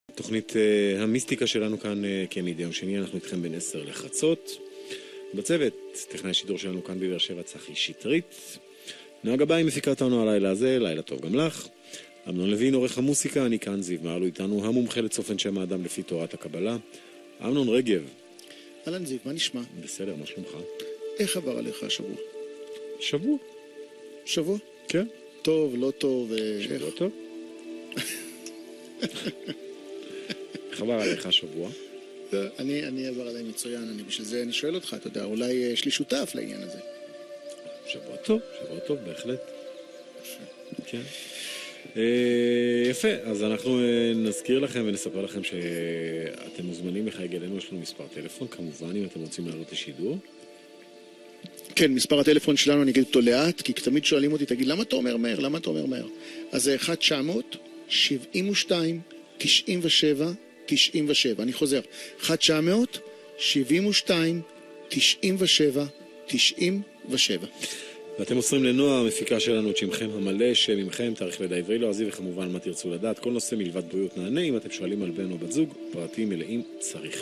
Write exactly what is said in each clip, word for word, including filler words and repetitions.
תוכנית uh, המיסטיקה שלנו כאן uh, כמדי יום שני, אנחנו איתכם בין עשר לחצות. בצוות, טכנאי השידור שלנו כאן בבאר שבע, צחי שטרית. נועה גבאי מפיקה אותנו הלילה הזה, לילה טוב גם לך. אמנון לוין, עורך המוסיקה, אני כאן זיו מעלו איתנו, המומחה לצופן שם האדם לפי תורת הקבלה. אמנון רגב. אהלן זיו, מה נשמע? בסדר, מה שלומך? איך עבר עליך השבוע? שבוע. שבוע? כן. טוב, לא טוב, שבוע טוב. איך עבר עליך השבוע? אני, אני עבר עליי מצוין, אני בשביל זה אני שואל אותך, אתה יודע, אולי יש לי שותף לעניין הזה. שבוע טוב, שבוע טוב, בהחלט. כן. יפה, אז אנחנו נזכיר לכם ונספר לכם שאתם מוזמנים לחייג אלינו, יש לנו מספר טלפון, כמובן אם אתם רוצים לעלות לשידור. כן, מספר הטלפון שלנו, אני אגיד אותו לאט, כי תמיד שואלים אותי, תגיד, למה אתה אומר מהר? למה אתה אומר מהר? אז זה אחת תשע מאות שבעים ושתיים תשעים ושבע תשעים ושבע, אני חוזר, אחת תשע מאות שבעים ושתיים תשעים ושבע תשעים ושבע. ואתם מוסרים לנועה, המפיקה שלנו, את שמכם המלא, שם ממכם, תאריך לידה עברי לועזי, וכמובן מה תרצו לדעת. כל נושא מלבד בריאות נענה, אם אתם שואלים על בן או בת זוג, פרטים מלאים צריך.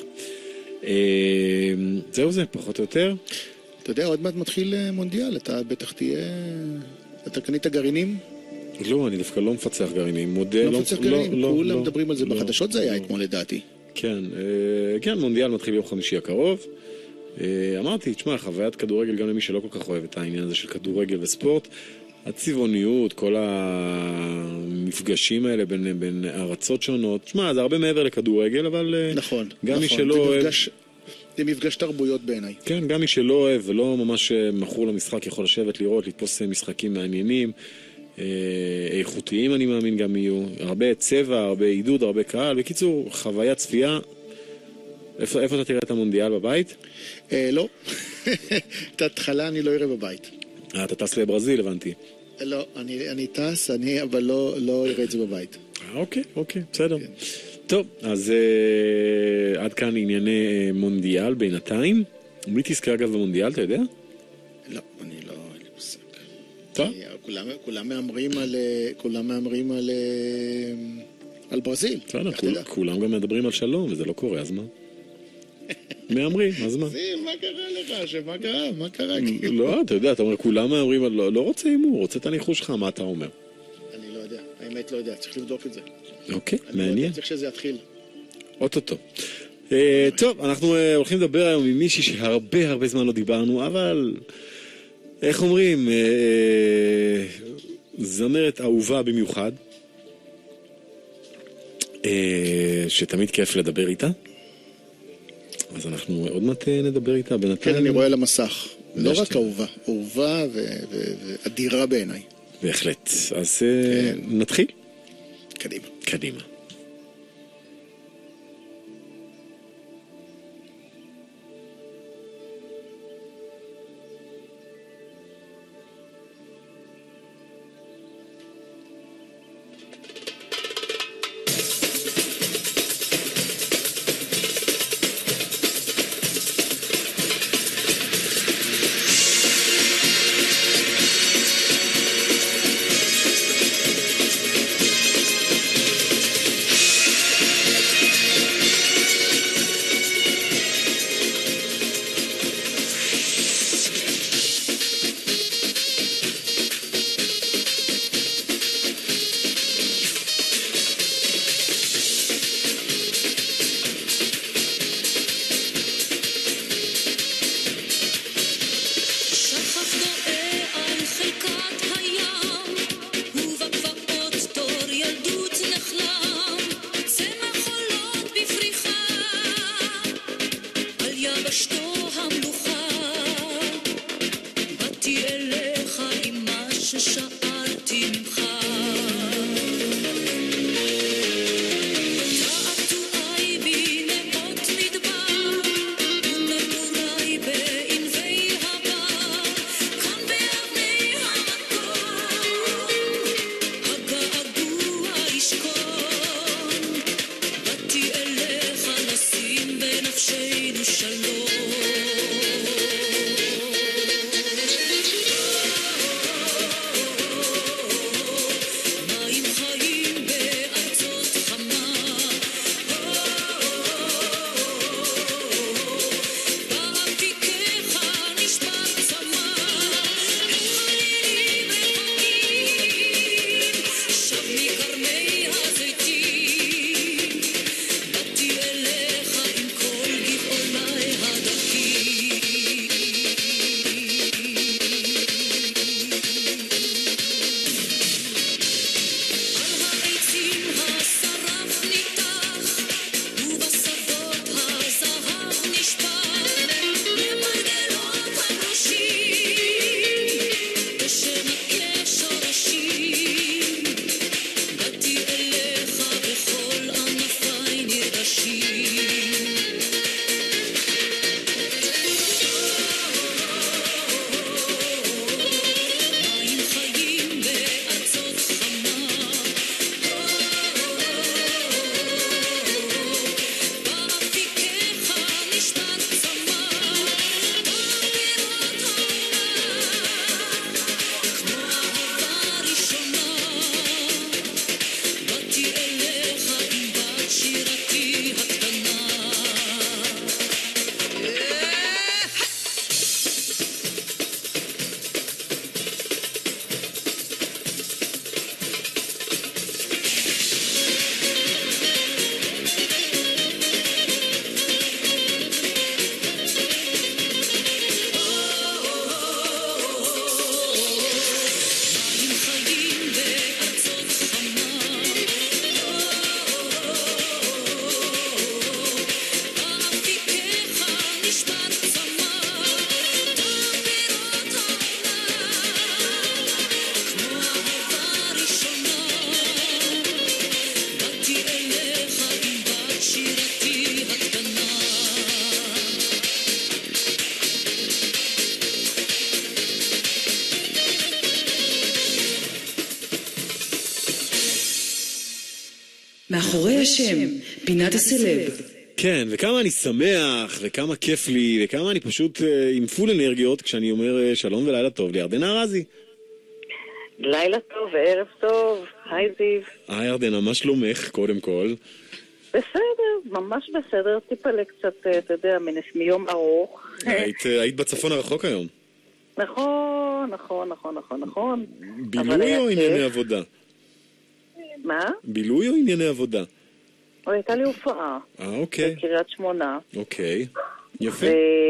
זהו זה, פחות או יותר. אתה יודע, עוד מעט מתחיל מונדיאל, אתה בטח תהיה... אתה קנית גרעינים? לא, אני דווקא לא מפצח גרעינים. מודל, לא מפצח גרעינים, כולם מדברים על זה בחדשות, זה היה אתמול לדעתי. כן, כן, מונדיאל מתחיל יום חמישי הקרוב. אמרתי, תשמע, חוויית כדורגל גם למי שלא כל כך אוהב את העניין הזה של כדורגל וספורט, הצבעוניות, כל המפגשים האלה בין, בין ארצות שונות, תשמע, זה הרבה מעבר לכדורגל, אבל נכון, גם נכון, מי שלא זה אוהב... מפגש, זה מפגש תרבויות בעיניי. כן, גם מי שלא אוהב ולא ממש מכור למשחק יכול לשבת, לראות, לתפוס משחקים מעניינים, איכותיים אני מאמין גם יהיו, הרבה צבע, הרבה עידוד, הרבה קהל, בקיצור, חוויית צפייה. איפה, איפה אתה תראה את המונדיאל בבית? אה, לא. את ההתחלה אני לא אראה בבית. אה, אתה טס לברזיל, הבנתי. לא, אני, אני טס, אני אבל לא, לא אראה את זה בבית. אה, אוקיי, אוקיי, בסדר. כן. טוב, אז אה, עד כאן ענייני מונדיאל בינתיים. מי תזכר אגב במונדיאל, אתה יודע? לא, אני לא, אין לי מושג. טוב. אני, כולם, כולם מאמרים על, כולם מאמרים על, על ברזיל. בסדר, כול, כולם גם מדברים על שלום, וזה לא קורה, אז מה? מאמרים, אז מה? זיו, מה קרה לך? שמה קרה? מה קרה? לא, אתה יודע, אתה אומר, כולם מאמרים על... לא רוצה אימור, רוצה את הניחוש שלך, מה אתה אומר? אני לא יודע, האמת לא יודע, צריך לבדוק את זה. אוקיי, מעניין. מעניין. צריך שזה יתחיל. אוטוטו. טוב, אנחנו הולכים לדבר היום עם מישהי שהרבה הרבה זמן לא דיברנו, אבל... איך אומרים? זמרת אהובה במיוחד, שתמיד כיף לדבר איתה. אז אנחנו עוד מעט נדבר איתה בינתיים. כן, אני רואה על המסך. לא רק אהובה, אהובה ואדירה בעיניי. בהחלט. אז נתחיל? קדימה. קדימה. מאחורי השם, פינת הסלב. כן, וכמה אני שמח, וכמה כיף לי, וכמה אני פשוט אה, עם פול אנרגיות כשאני אומר אה, שלום ולילה טוב לירדנה ארזי. לילה טוב וערב טוב, היי זיו. היי ירדנה, מה שלומך קודם כל? בסדר, ממש בסדר, טיפלה קצת, אתה יודע, מיום ארוך. היית, היית בצפון הרחוק היום? נכון, נכון, נכון, נכון, נכון. בילוי או ענייני עבודה? מה? בילוי או ענייני עבודה? הייתה לי הופעה. אה, אוקיי. בקריית שמונה. אוקיי, יפה.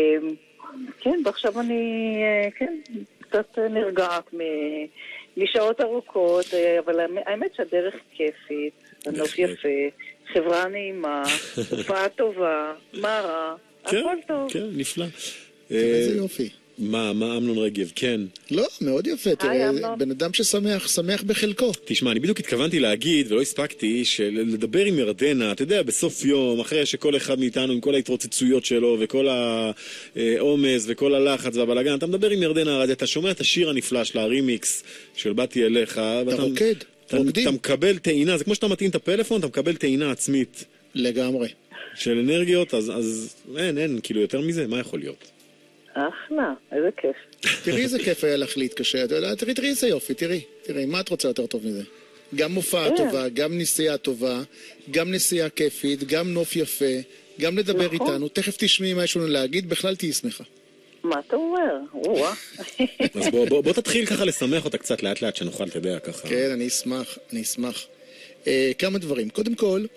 כן, ועכשיו אני, כן, קצת נרגעת משעות ארוכות, אבל האמת שהדרך כיפית, הנוף יפה, חברה נעימה, הופעה טובה, מה רע, הכל טוב. כן, נפלא. איזה יופי. מה, מה אמנון רגב, כן. לא, מאוד יפה, תראה, בן אדם ששמח, שמח בחלקו. תשמע, אני בדיוק התכוונתי להגיד, ולא הספקתי, שלדבר עם ירדנה, אתה יודע, בסוף יום, אחרי שכל אחד מאיתנו, עם כל ההתרוצצויות שלו, וכל העומס, וכל הלחץ והבלגן, אתה מדבר עם ירדנה ארזי, אתה שומע את השיר הנפלא שלה, הרימיקס של באתי אליך, אתה רוקד, אתה מקבל טעינה, זה כמו שאתה מתאים את הפלאפון, אתה מקבל טעינה עצמית. לגמרי. של אנרגיות, אז אין, אין, כאילו יותר מזה, מה יכול להיות? אחלה, איזה כיף. תראי איזה כיף היה לך להתקשר, תראי, תראי איזה יופי, תראי, תראי, מה את רוצה יותר טוב מזה? גם מופעה טובה, גם נסיעה טובה, גם נסיעה כיפית, גם נוף יפה, גם לדבר איתנו, תכף תשמעי מה יש לנו להגיד, בכלל תהי שמחה. מה אתה אומר? וואה. אז בוא תתחיל ככה לשמח אותה קצת לאט לאט, שנוכל, אתה יודע, ככה. כן, אני אשמח, אני אשמח. כמה דברים. קודם כל,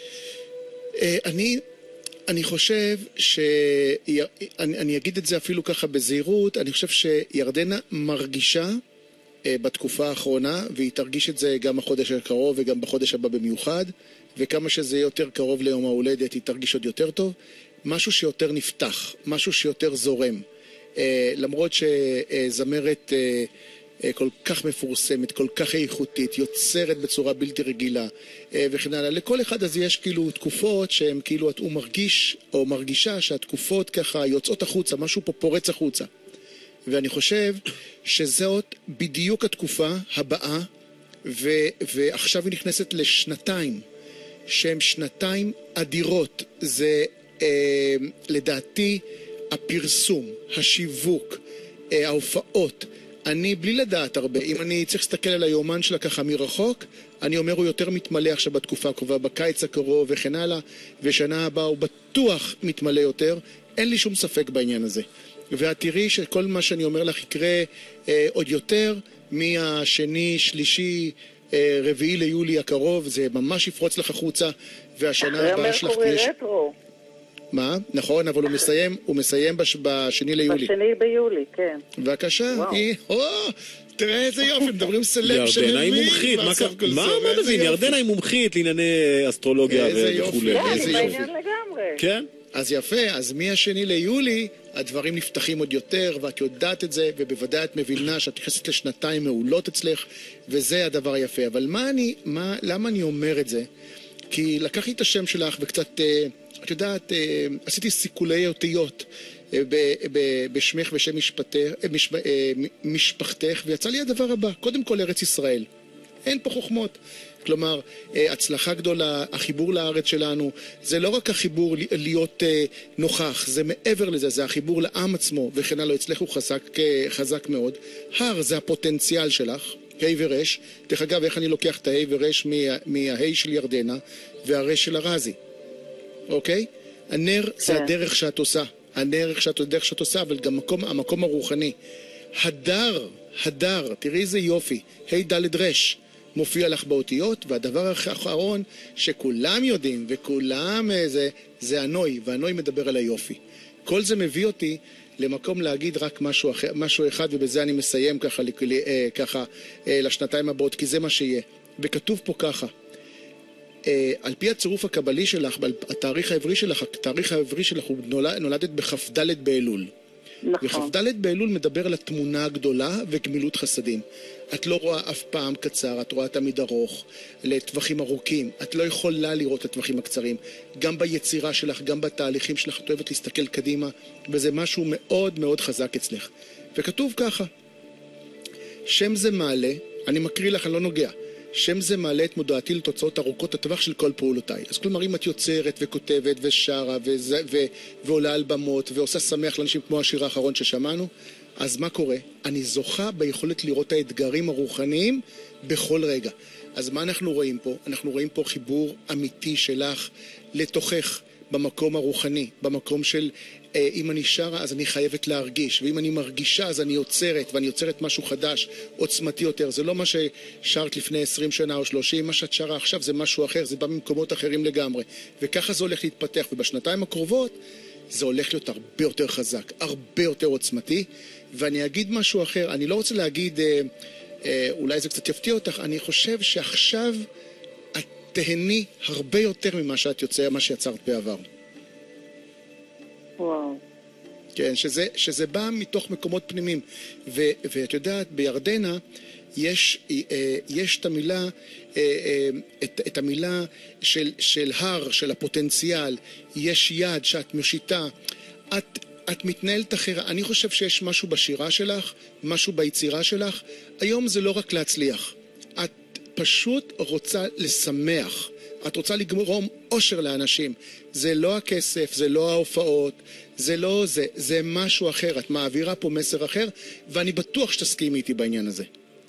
אני... אני חושב ש... אני, אני אגיד את זה אפילו ככה בזהירות, אני חושב שירדנה מרגישה אה, בתקופה האחרונה, והיא תרגיש את זה גם החודש הקרוב וגם בחודש הבא במיוחד, וכמה שזה יותר קרוב ליום ההולדת היא תרגיש עוד יותר טוב, משהו שיותר נפתח, משהו שיותר זורם. אה, למרות שזמרת אה, אה, כל כך מפורסמת, כל כך איכותית, יוצרת בצורה בלתי רגילה, וכן הלאה. לכל אחד אז יש כאילו תקופות שהן כאילו הוא מרגיש או מרגישה שהתקופות ככה יוצאות החוצה, משהו פה פורץ החוצה. ואני חושב שזאת בדיוק התקופה הבאה, ו- ועכשיו היא נכנסת לשנתיים, שהן שנתיים אדירות. זה אה, לדעתי הפרסום, השיווק, אה, ההופעות, אני בלי לדעת הרבה, אם אני צריך להסתכל על היומן שלה ככה מרחוק, אני אומר הוא יותר מתמלא עכשיו בתקופה הקרובה, בקיץ הקרוב וכן הלאה, ושנה הבאה הוא בטוח מתמלא יותר, אין לי שום ספק בעניין הזה. ואת תראי שכל מה שאני אומר לך יקרה אה, עוד יותר מהשני, שלישי, אה, רביעי ליולי הקרוב, זה ממש יפרוץ לך החוצה, והשנה הבאה שלך תהיה... אחרי רטרו. מה? נכון, אבל הוא מסיים, הוא מסיים בש... בשני ליולי. בשני ביולי, כן. בבקשה, היא, או, תראה איזה יופי, מדברים סלב שמבין. ירדנה היא מומחית, מה מה מבין? ירדנה היא מומחית לענייני אסטרולוגיה וכו'. כן, בעניין לגמרי. כן. אז יפה, אז מהשני ליולי הדברים נפתחים עוד יותר, ואת יודעת את זה, ובוודאי את מבינה שאת נכנסת לשנתיים מעולות אצלך, וזה הדבר היפה. אבל מה אני, מה, למה אני אומר את זה? כי לקחתי את השם שלך וקצת... את יודעת, עשיתי סיכולי אותיות בשמך ושם משפחתך, ויצא לי הדבר הבא, קודם כל ארץ ישראל. אין פה חוכמות. כלומר, הצלחה גדולה, החיבור לארץ שלנו, זה לא רק החיבור להיות נוכח, זה מעבר לזה, זה החיבור לעם עצמו, וכן הלאה, אצלך הוא חזק, חזק מאוד. הר זה הפוטנציאל שלך, ה' ורש. דרך אגב, איך אני לוקח את ה' ורש מהה' של ירדנה והרש של ארזי. אוקיי? הנר זה הדרך שאת עושה. הנר שאת, הדרך שאת עושה, אבל גם המקום, המקום הרוחני. הדר, הדר, תראי איזה יופי. ה' ד' רש מופיע לך באותיות, והדבר האחרון שכולם יודעים, וכולם זה, זה הנוי, והנוי מדבר על היופי. כל זה מביא אותי למקום להגיד רק משהו, אחר, משהו אחד, ובזה אני מסיים ככה, ככה לשנתיים הבאות, כי זה מה שיהיה. וכתוב פה ככה, על פי הצירוף הקבלי שלך, התאריך העברי שלך, התאריך העברי שלך הוא נולדת בכ"ד באלול. נכון. וכ"ד באלול מדבר על התמונה הגדולה וגמילות חסדים. את לא רואה אף פעם קצר, את רואה תמיד ארוך, לטווחים ארוכים. את לא יכולה לראות את הטווחים הקצרים. גם ביצירה שלך, גם בתהליכים שלך, את אוהבת להסתכל קדימה, וזה משהו מאוד מאוד חזק אצלך. וכתוב ככה, שם זה מעלה, אני מקריא לך, אני לא נוגע, שם זה מעלה את מודעתי לתוצאות ארוכות הטווח של כל פעולותיי. אז כלומר, אם את יוצרת וכותבת ושרה וזה, ו, ועולה על במות ועושה שמח לאנשים כמו השיר האחרון ששמענו, אז מה קורה? אני זוכה ביכולת לראות את האתגרים הרוחניים בכל רגע. אז מה אנחנו רואים פה? אנחנו רואים פה חיבור אמיתי שלך לתוכך במקום הרוחני, במקום של אה, אם אני שרה אז אני חייבת להרגיש, ואם אני מרגישה אז אני יוצרת, ואני יוצרת משהו חדש, עוצמתי יותר. זה לא מה ששרת לפני עשרים שנה או שלושים, מה שאת שרה עכשיו זה משהו אחר, זה בא ממקומות אחרים לגמרי. וככה זה הולך להתפתח, ובשנתיים הקרובות זה הולך להיות הרבה יותר חזק, הרבה יותר עוצמתי. ואני אגיד משהו אחר, אני לא רוצה להגיד, אה, אה, אולי זה קצת יפתיע אותך, אני חושב שעכשיו את תהני הרבה יותר ממה שאת יוצא, מה שיצרת בעבר. וואו. כן, שזה, שזה בא מתוך מקומות פנימיים. ו, ואת יודעת, בירדנה יש, אה, יש את המילה, אה, אה, את, את המילה של, של הר, של הפוטנציאל, יש יד שאת מושיטה, את... את מתנהלת אחרת. אני חושב שיש משהו בשירה שלך, משהו ביצירה שלך. היום זה לא רק להצליח. את פשוט רוצה לשמח. את רוצה לגרום אושר לאנשים. זה לא הכסף, זה לא ההופעות, זה לא זה, זה משהו אחר. את מעבירה פה מסר אחר, ואני בטוח שתסכימי איתי בעניין הזה.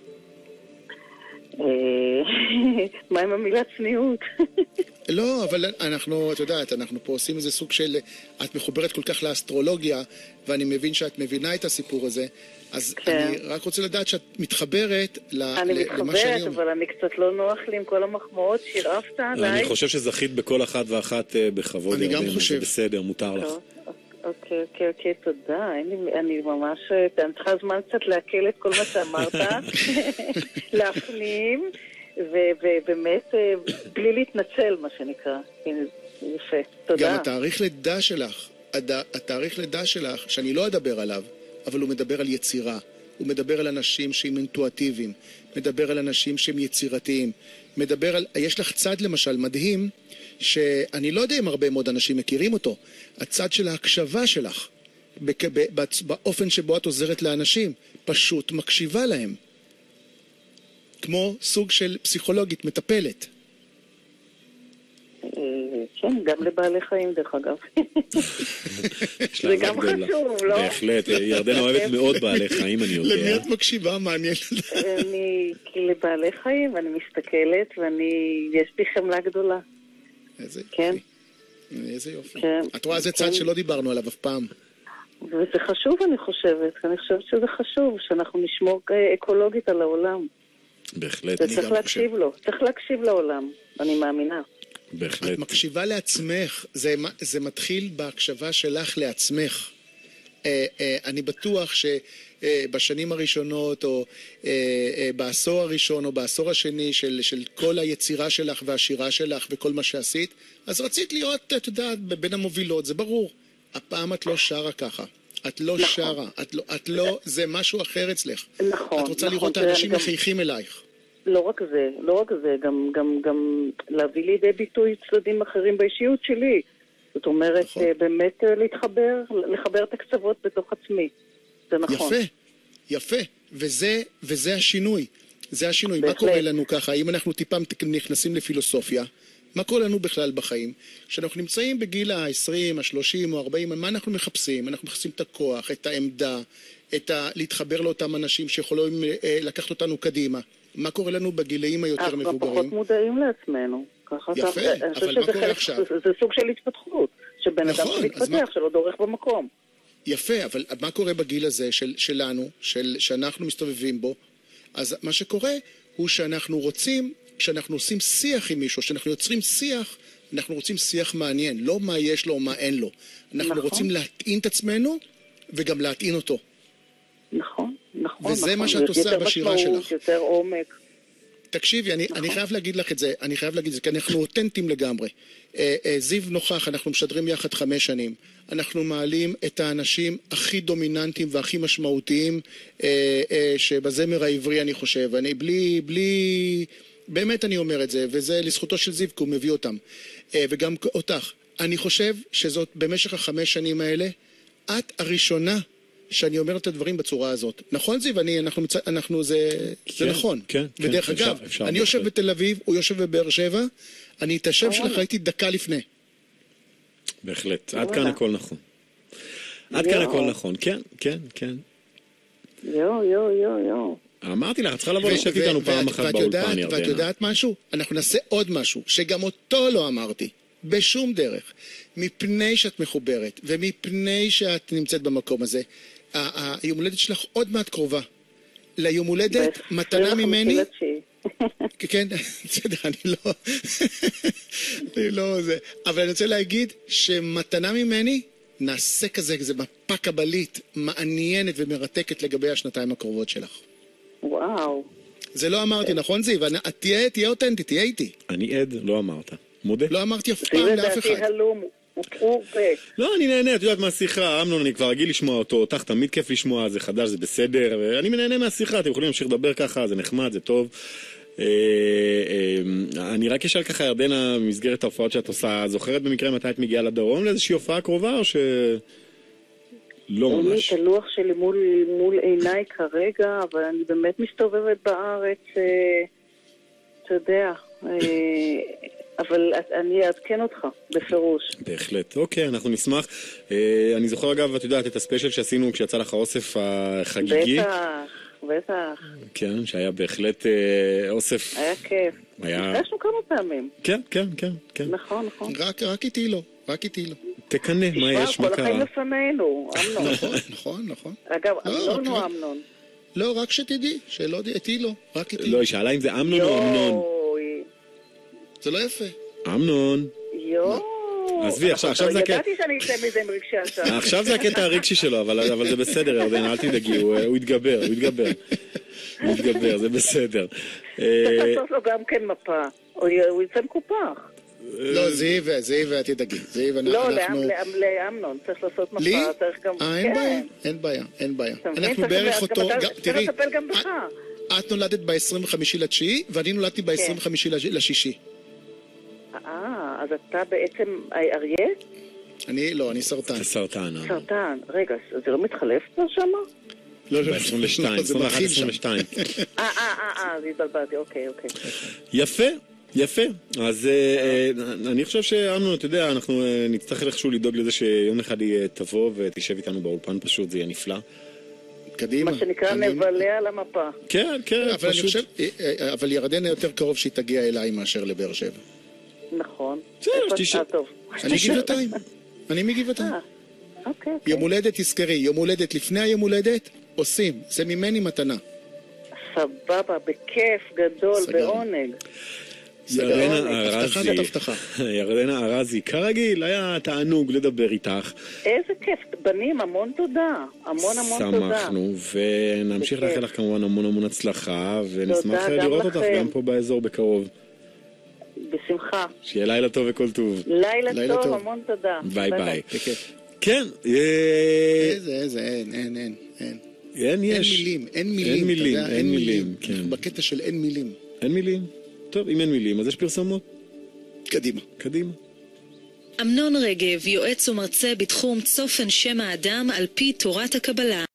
מה עם המילה צניעות? לא, אבל אנחנו, את יודעת, אנחנו פה עושים איזה סוג של, את מחוברת כל כך לאסטרולוגיה, ואני מבין שאת מבינה את הסיפור הזה, אז אני רק רוצה לדעת שאת מתחברת למה שאני אומר. אני מתחברת, אבל אני קצת לא נוח לי עם כל המחמאות שהרעפת עליי. אני חושב שזכית בכל אחת ואחת בכבוד. אני גם חושב. זה בסדר, מותר לך. אוקיי, אוקיי, אוקיי, תודה. אני ממש, אני צריכה זמן קצת להקל את כל מה שאמרת, להפנים, ובאמת, בלי להתנצל, מה שנקרא. יפה, תודה. גם התאריך לידה שלך, התאריך לידה שלך, שאני לא אדבר עליו, אבל הוא מדבר על יצירה. הוא מדבר על אנשים שהם אינטואטיביים, מדבר על אנשים שהם יצירתיים, מדבר על, יש לך צד למשל מדהים, שאני לא יודע אם הרבה מאוד אנשים מכירים אותו, הצד של ההקשבה שלך, באופן שבו את עוזרת לאנשים, פשוט מקשיבה להם. כמו סוג של פסיכולוגית מטפלת. כן, גם לבעלי חיים דרך אגב. זה גם חשוב, לא? בהחלט, ירדנה אוהבת מאוד בעלי חיים, אני יודע. למי את מקשיבה? מעניין. אני לבעלי חיים, ואני מסתכלת, ואני, יש בי חמלה גדולה. איזה כן. יופי. איזה יופי. כן. את רואה, זה צד שלא דיברנו עליו אף פעם. וזה חשוב, אני חושבת. אני חושבת שזה חשוב, שאנחנו נשמור אקולוגית על העולם. בהחלט. וצריך להקשיב לו. צריך להקשיב לעולם. אני מאמינה. בהחלט. את מקשיבה לעצמך, זה, זה מתחיל בהקשבה שלך לעצמך. אה, אה, אני בטוח שבשנים הראשונות, או אה, אה, בעשור הראשון, או בעשור השני של, של כל היצירה שלך והשירה שלך וכל מה שעשית, אז רצית להיות, את יודעת, בין המובילות, זה ברור. הפעם את לא שרה ככה. את לא נכון. שרה, את לא, את לא, זה משהו אחר אצלך. נכון. את רוצה נכון, לראות האנשים גם... מחייכים אלייך. לא רק זה, לא רק זה, גם, גם, גם להביא לידי ביטוי צדדים אחרים באישיות שלי. זאת אומרת, נכון. באמת להתחבר, לחבר את הקצוות בתוך עצמי. זה נכון. יפה, יפה. וזה, וזה השינוי. זה השינוי. בהחלט. מה קורה לנו ככה? אם אנחנו טיפה נכנסים לפילוסופיה, מה קורה לנו בכלל בחיים? כשאנחנו נמצאים בגיל ה-עשרים, ה-שלושים או ה-ארבעים, מה אנחנו מחפשים? אנחנו מחפשים את הכוח, את העמדה, את ה... להתחבר לאותם אנשים שיכולים אה, לקחת אותנו קדימה. מה קורה לנו בגילאים היותר מבוגרים? אנחנו פחות מודעים לעצמנו. יפה, אבל מה קורה עכשיו? זה סוג של התפתחות, שבן אדם שמתפתח, שלא דורך במקום. יפה, אבל מה קורה בגיל הזה שלנו, שאנחנו מסתובבים בו? אז מה שקורה הוא שאנחנו רוצים, כשאנחנו עושים שיח עם מישהו, כשאנחנו יוצרים שיח, אנחנו רוצים שיח מעניין, לא מה יש לו או מה אין לו. אנחנו רוצים להטעין את עצמנו וגם להטעין אותו. נכון, נכון. וזה מה שאת עושה בשירה שלך. יותר עומק. תקשיבי, אני, אני חייב להגיד לך את זה, אני חייב להגיד את זה, כי אנחנו אותנטיים לגמרי. אה, אה, זיו נוכח, אנחנו משדרים יחד חמש שנים. אנחנו מעלים את האנשים הכי דומיננטיים והכי משמעותיים אה, אה, שבזמר העברי, אני חושב. אני בלי, בלי, באמת אני אומר את זה, וזה לזכותו של זיו, כי הוא מביא אותם. אה, וגם אותך. אני חושב שזאת, במשך החמש שנים האלה, את הראשונה שאני אומר את הדברים בצורה הזאת. נכון זיו? אני, אנחנו, אנחנו, זה, כן, זה נכון. כן, ודרך כן, אגב, אפשר, אפשר אני יושב בתל אביב, הוא יושב בבאר שבע, אני את השם שלך הייתי דקה לפני. בהחלט. עד כאן הכל נכון. עד כאן הכל נכון. כן, כן, כן. יו, יו, יו, יו. אמרתי לך, צריכה לבוא לשבת איתנו פעם אחת באולפן, ירדנה. ואת יודעת משהו? אנחנו נעשה עוד משהו, שגם אותו לא אמרתי, בשום דרך. מפני שאת מחוברת, ומפני שאת נמצאת במקום הזה, היום הולדת שלך עוד מעט קרובה. ליום הולדת, מתנה ממני... כן, בסדר, אני לא... אני לא זה... אבל אני רוצה להגיד שמתנה ממני, נעשה כזה, זה מפה קבלית, מעניינת ומרתקת לגבי השנתיים הקרובות שלך. וואו. זה לא אמרתי, נכון זיו? תהיה, תהיה אותנטי, תהיה איתי. אני עד, לא אמרת. מודה? לא אמרתי אף פעם לאף אחד. לא, אני נהנה, את יודעת מהשיחה, אמנון, אני כבר רגיל לשמוע אותו, אותך תמיד כיף לשמוע, זה חדש, זה בסדר, ואני נהנה מהשיחה, אתם יכולים להמשיך לדבר ככה, זה נחמד, זה טוב. אני רק אשאל ככה, ירדנה, במסגרת ההופעות שאת עושה, זוכרת במקרה מתי את מגיעה לדרום לאיזושהי הופעה קרובה, או ש... לא ממש. את הלוח שלי מול, מול עיניי כרגע, אבל אני באמת מסתובבת בארץ, אתה יודע, אבל אני אעדכן אותך, בפירוש. בהחלט, אוקיי, אנחנו נשמח. אני זוכר אגב, את יודעת, את הספיישל שעשינו כשיצא לך האוסף החגיגי. בטח, בטח. כן, שהיה בהחלט אוסף. היה כיף. נפגשנו כמה פעמים. כן, כן, כן, כן. נכון, נכון. רק איתי לא, רק איתי לא. תקנה, מה יש, מה קרה? כל החיים לפנינו, אמנון. נכון, נכון, נכון. אגב, אמנון או אמנון? לא, רק שתדעי, שלא איתי לא, רק איתי. לא, היא שאלה אם זה אמנון או אמנון. זה לא יפה. אמנון. יואו. עזבי, עכשיו זה הקטע... ידעתי שאני אצא מזה עם רגשי עכשיו. עכשיו זה הקטע הרגשי שלו, אבל זה בסדר, ירדן, אל תדאגי, הוא יתגבר, הוא יתגבר. הוא יתגבר, זה בסדר. צריך לעשות לו גם כן מפה, הוא יצא מקופח. לא, זיו, זיו, את תדאגי. לא, לאמנון, צריך לעשות מפה, צריך גם... אה, אין בעיה, אין בעיה, אין בעיה. אנחנו בערך אותו... צריך לטפל גם בך. את נולדת ב-עשרים וחמישה לתשיעי, ואני נולדתי ב-עשרים וחמישה לשישי. אה, אז אתה בעצם אריה? אני, לא, אני סרטן. זה סרטן. סרטן, רגע, זה לא מתחלף כבר שמה? לא, לא, עשרים ושתיים, עשרים ואחת עשרים ושתיים. אה, אה, אה, זה התבלבלתי, אוקיי, אוקיי. יפה, יפה. אז אני חושב שאמנון, אתה יודע, אנחנו נצטרך איכשהו לדאוג לזה שיום אחד היא תבוא ותשב איתנו באולפן פשוט, זה יהיה נפלא. קדימה. מה שנקרא נבלה על המפה. כן, כן, פשוט. אבל ירדן יותר קרוב שהיא תגיע אליי מאשר לבאר שבע. נכון. בסדר, שתשב. אני גבעתיים. אני מגבעתיים. אוקיי. יום הולדת, תזכרי, יום הולדת לפני היום הולדת, עושים. זה ממני מתנה. סבבה, בכיף גדול, בעונג. ירדנה ארזי, ירדנה ארזי, כרגיל, היה תענוג לדבר איתך. איזה כיף, בנים, המון תודה, המון המון תודה. שמחנו, ונמשיך לאחל לך כמובן המון המון הצלחה, ונשמח לראות אותך גם פה באזור בקרוב. בשמחה. שיהיה לילה טוב וכל טוב. לילה טוב, המון תודה. ביי ביי. כן. איזה, איזה, אין, אין, אין, אין. אין, יש. אין מילים, אין מילים. אין מילים, אין מילים, כן. בקטע של אין מילים. אין מילים? טוב, אם אין מילים, אז יש פרסומות. קדימה. קדימה. אמנון רגב, יועץ ומרצה בתחום צופן שם האדם על פי תורת הקבלה.